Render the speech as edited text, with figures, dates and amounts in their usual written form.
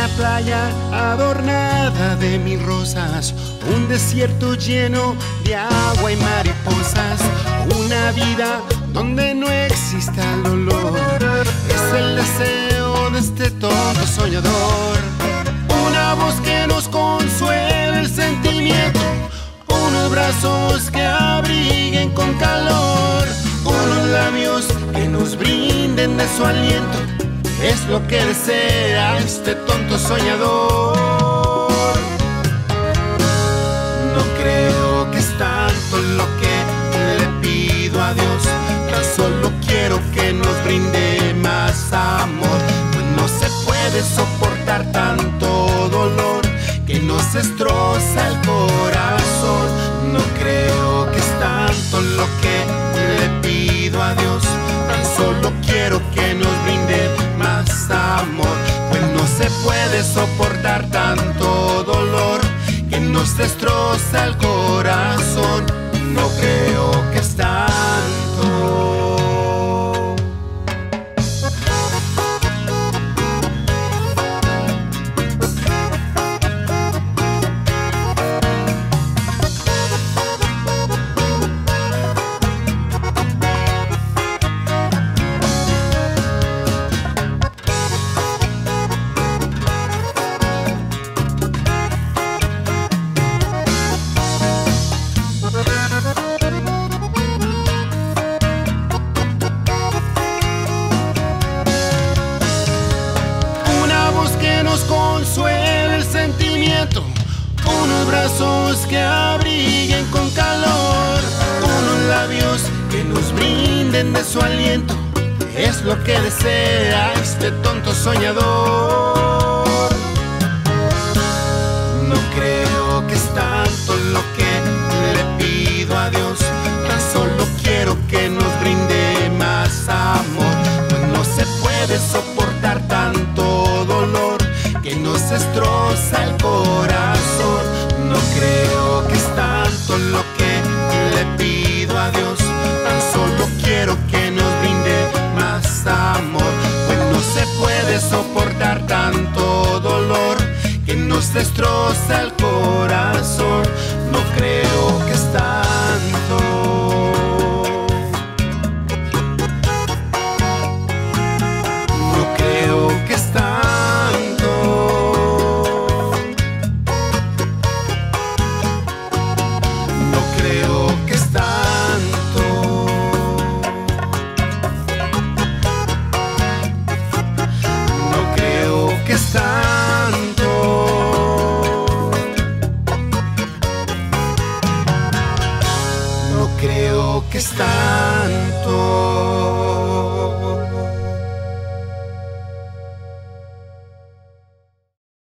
Una playa adornada de mil rosas, un desierto lleno de agua y mariposas, una vida donde no exista el dolor. Es el deseo de este tonto soñador. Una voz que nos consuele el sentimiento, unos brazos que abriguen con calor, unos labios que nos brinden de su aliento. Es lo que desea este tonto soñador. No creo que es tanto lo que le pido a Dios, tan solo quiero que nos brinde más amor, pues no se puede soportar tanto dolor que nos destroza el corazón. No creo que es tanto lo que le pido a Dios, tan solo quiero que nos brinde más amor, pues no se puede soportar tanto dolor que nos destroza el corazón. No creo que es tanto. Consuela el sentimiento, unos brazos que abriguen con calor, unos labios que nos brinden de su aliento. Es lo que desea este tonto soñador. No creo que es tanto lo que le pido a Dios, tan solo quiero que nos brinde más amor, pues no se puede soportar tanto dolor que nos destroza el corazón. No creo que es tanto lo que le pido a Dios, tan solo quiero que nos brinde más amor, pues no se puede soportar tanto dolor que nos destroza el corazón. No creo que es tanto. No creo que es tanto. No creo que es tanto.